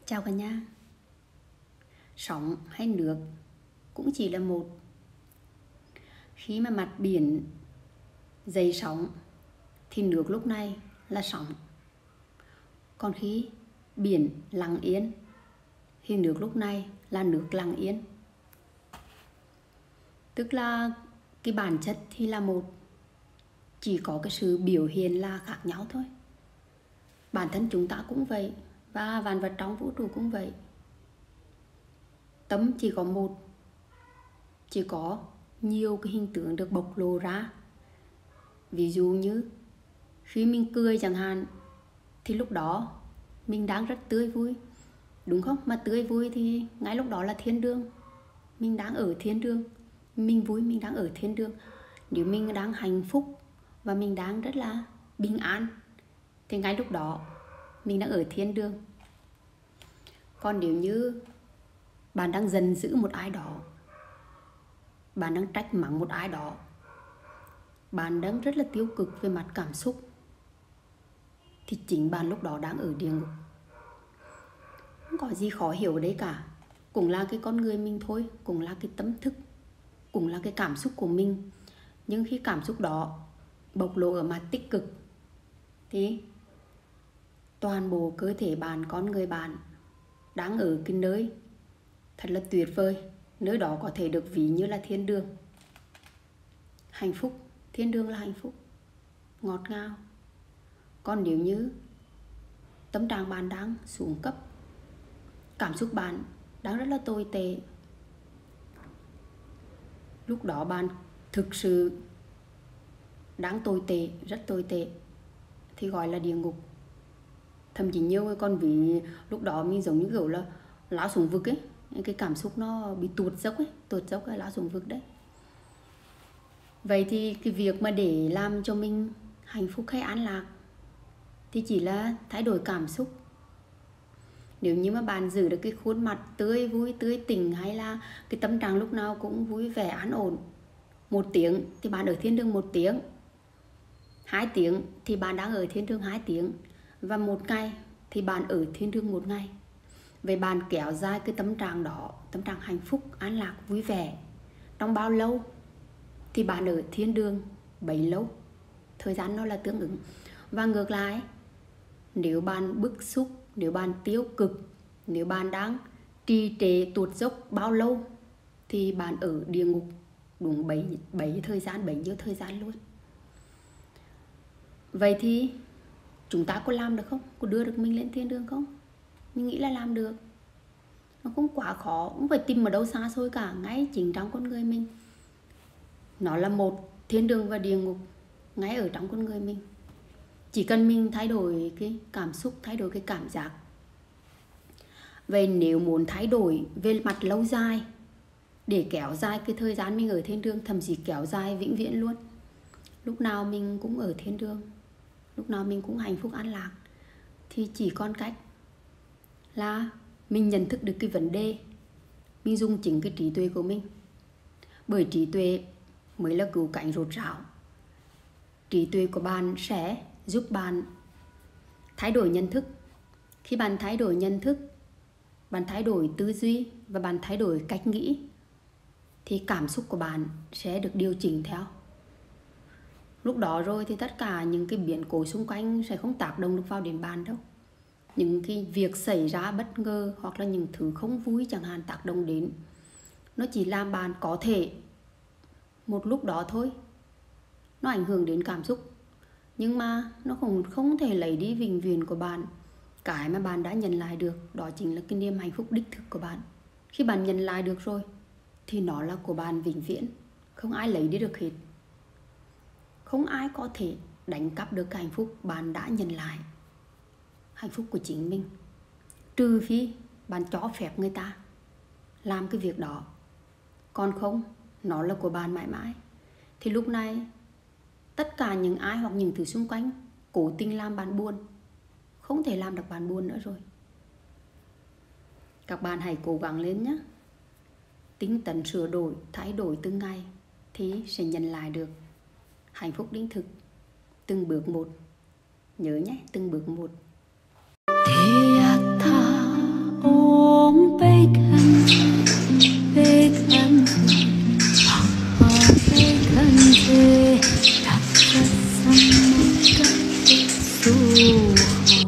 Chào cả nhà. Sóng hay nước cũng chỉ là một. Khi mà mặt biển dậy sóng thì nước lúc này là sóng. Còn khi biển lặng yên thì nước lúc này là nước lặng yên. Tức là cái bản chất thì là một, chỉ có cái sự biểu hiện là khác nhau thôi. Bản thân chúng ta cũng vậy, và vạn vật trong vũ trụ cũng vậy. Tâm chỉ có một, chỉ có nhiều cái hình tượng được bộc lộ ra. Ví dụ như khi mình cười chẳng hạn, thì lúc đó mình đang rất tươi vui, đúng không? Mà tươi vui thì ngay lúc đó là thiên đường. Mình đang ở thiên đường, mình vui, mình đang ở thiên đường. Nếu mình đang hạnh phúc và mình đang rất là bình an thì ngay lúc đó mình đang ở thiên đường. Còn nếu như bạn đang giận dữ một ai đó, bạn đang trách mắng một ai đó, bạn đang rất là tiêu cực về mặt cảm xúc, thì chính bạn lúc đó đang ở địa ngục. Không có gì khó hiểu ở đấy cả. Cũng là cái con người mình thôi, cũng là cái tâm thức, cũng là cái cảm xúc của mình. Nhưng khi cảm xúc đó bộc lộ ở mặt tích cực thì toàn bộ cơ thể bạn, con người bạn đang ở cái nơi thật là tuyệt vời. Nơi đó có thể được ví như là thiên đường. Hạnh phúc, thiên đường là hạnh phúc, ngọt ngào. Còn nếu như tâm trạng bạn đang xuống cấp, cảm xúc bạn đang rất là tồi tệ, lúc đó bạn thực sự đang tồi tệ, rất tồi tệ, thì gọi là địa ngục. Thậm chí nhiều người còn vì lúc đó mình giống như kiểu là lao xuống vực ấy. Cái cảm xúc nó bị tuột dốc ấy, lao xuống vực đấy. Vậy thì cái việc mà để làm cho mình hạnh phúc hay an lạc thì chỉ là thay đổi cảm xúc. Nếu như mà bạn giữ được cái khuôn mặt tươi vui, tươi tỉnh, hay là cái tâm trạng lúc nào cũng vui vẻ, an ổn, 1 tiếng thì bạn ở thiên đường 1 tiếng, 2 tiếng thì bạn đang ở thiên đường 2 tiếng, và 1 ngày thì bạn ở thiên đường 1 ngày. Vậy bạn kéo dài cái tâm trạng đó, tâm trạng hạnh phúc, an lạc, vui vẻ trong bao lâu thì bạn ở thiên đường bấy lâu. Thời gian nó là tương ứng. Và ngược lại, nếu bạn bức xúc, nếu bạn tiêu cực, nếu bạn đang trì trệ tuột dốc bao lâu thì bạn ở địa ngục đúng bấy thời gian, bấy nhiêu thời gian luôn. Vậy thì chúng ta có làm được không? Có đưa được mình lên thiên đường không? Mình nghĩ là làm được. Nó không quá khó, không phải tìm ở đâu xa xôi cả, ngay chính trong con người mình. Nó là một, thiên đường và địa ngục ngay ở trong con người mình. Chỉ cần mình thay đổi cái cảm xúc, thay đổi cái cảm giác. Vậy nếu muốn thay đổi về mặt lâu dài, để kéo dài cái thời gian mình ở thiên đường, thậm chí kéo dài vĩnh viễn luôn, lúc nào mình cũng ở thiên đường, lúc nào mình cũng hạnh phúc an lạc, thì chỉ còn cách là mình nhận thức được cái vấn đề, mình dùng chính cái trí tuệ của mình. Bởi trí tuệ mới là cứu cánh rốt ráo. Trí tuệ của bạn sẽ giúp bạn thay đổi nhận thức. Khi bạn thay đổi nhận thức, bạn thay đổi tư duy và bạn thay đổi cách nghĩ, thì cảm xúc của bạn sẽ được điều chỉnh theo. Lúc đó rồi thì tất cả những cái biến cố xung quanh sẽ không tác động được vào đến bạn đâu. Những cái việc xảy ra bất ngờ hoặc là những thứ không vui chẳng hạn tác động đến, nó chỉ làm bạn có thể một lúc đó thôi, nó ảnh hưởng đến cảm xúc, nhưng mà nó không thể lấy đi vĩnh viễn của bạn. Cái mà bạn đã nhận lại được, đó chính là cái niềm hạnh phúc đích thực của bạn. Khi bạn nhận lại được rồi thì nó là của bạn vĩnh viễn, không ai lấy đi được hết. Không ai có thể đánh cắp được cái hạnh phúc bạn đã nhận lại, hạnh phúc của chính mình, trừ phi bạn cho phép người ta làm cái việc đó. Còn không, nó là của bạn mãi mãi. Thì lúc này tất cả những ai hoặc những thứ xung quanh cố tình làm bạn buồn không thể làm được bạn buồn nữa rồi. Các bạn hãy cố gắng lên nhé. Tinh tấn sửa đổi, thay đổi từng ngày thì sẽ nhận lại được hạnh phúc đích thực, từng bước một. Nhớ nhé, từng bước một. kanze takka samma suho